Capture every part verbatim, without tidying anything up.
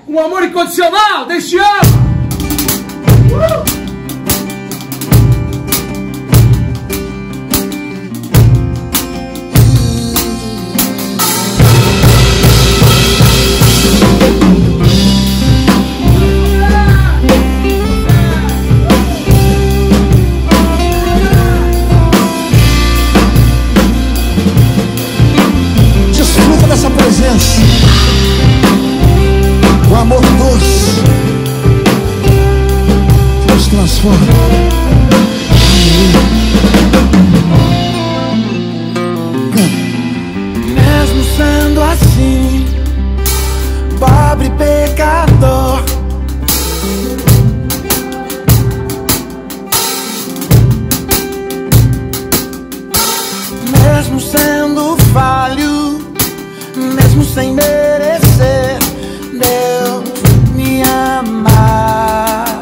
com o amor incondicional deste ano. Uh! O amor doce que nos transforma. Mesmo sendo assim, pobre pecador, mesmo sendo falho, mesmo sem merecer, Deus me ama.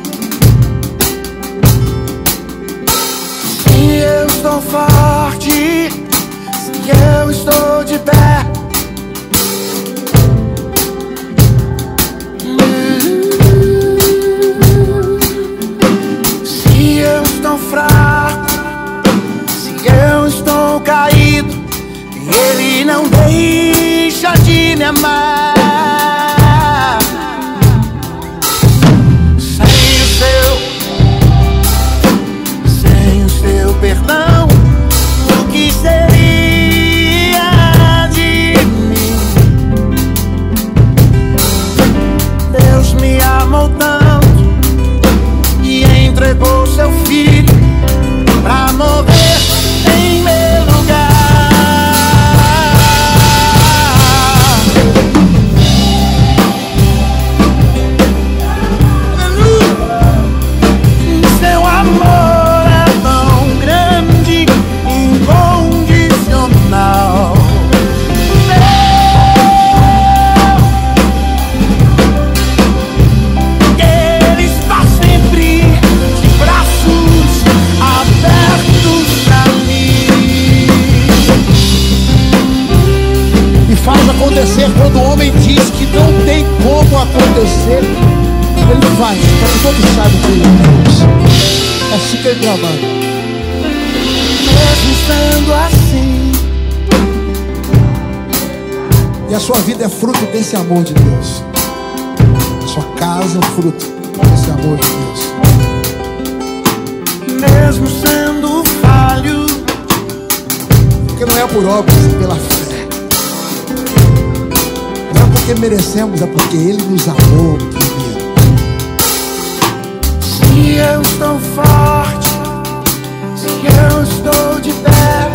Se eu estou forte, se eu estou de pé, se eu estou fraco, se eu estou caído, Ele não deixa de me amar. Sem o seu, sem o seu perdão, o que seria de mim? Deus me amou tanto e entregou seu filho pra morrer em meu lugar. Acontecer quando o homem diz que não tem como acontecer, Ele faz, para que todos saibam que Ele é Deus. É assim que Ele trabalha. Mesmo sendo assim, e a sua vida é fruto desse amor de Deus. A sua casa é fruto desse amor de Deus. Mesmo sendo falho, porque não é por obras, é pela fé. Não é porque merecemos, é porque Ele nos amou primeiro. Se eu estou forte, se eu estou de pé,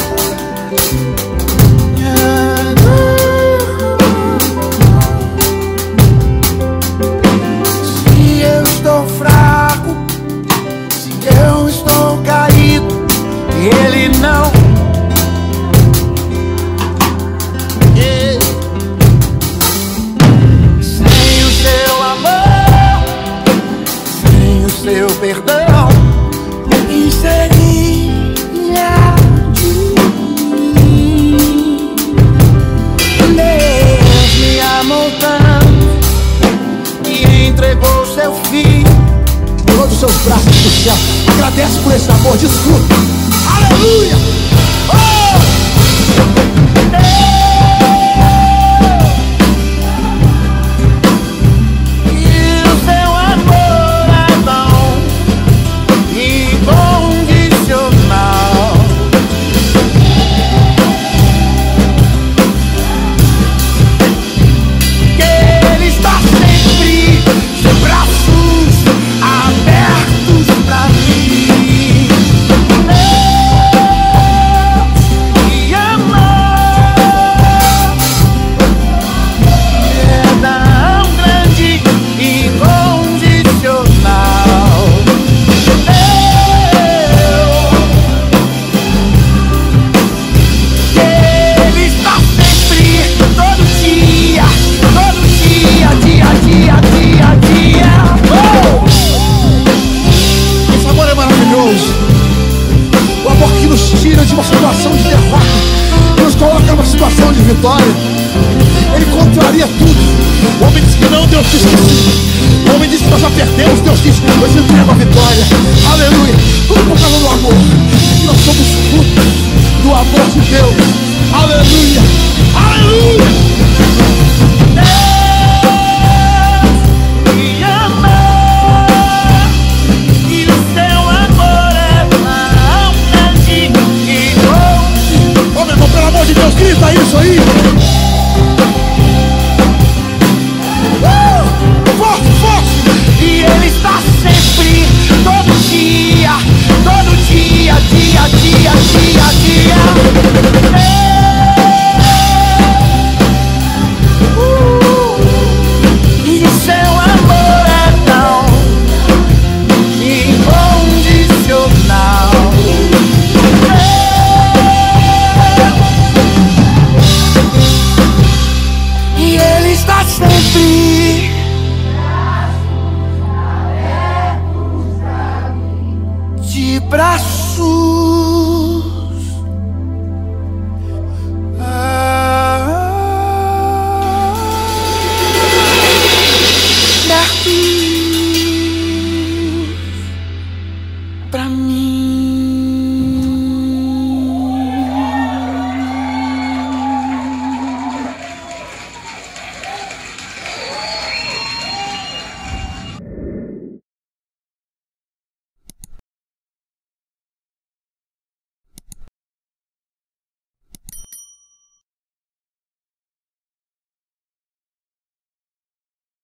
se eu estou fraco, se eu estou caído, Ele não. Seu perdão, o que seria de mim? Deus me amou tanto e entregou seu filho. Todos os seus braços do céu, agradece por esse amor, desfruta. Aleluia! Oh! vitória. Ele contraria tudo. O homem disse que não, Deus Deus diz que sim. O homem disse que nós já perdemos, Deus diz que eu te entrego a vitória. Aleluia. Tudo por causa do amor. Nós somos frutos do amor de Deus.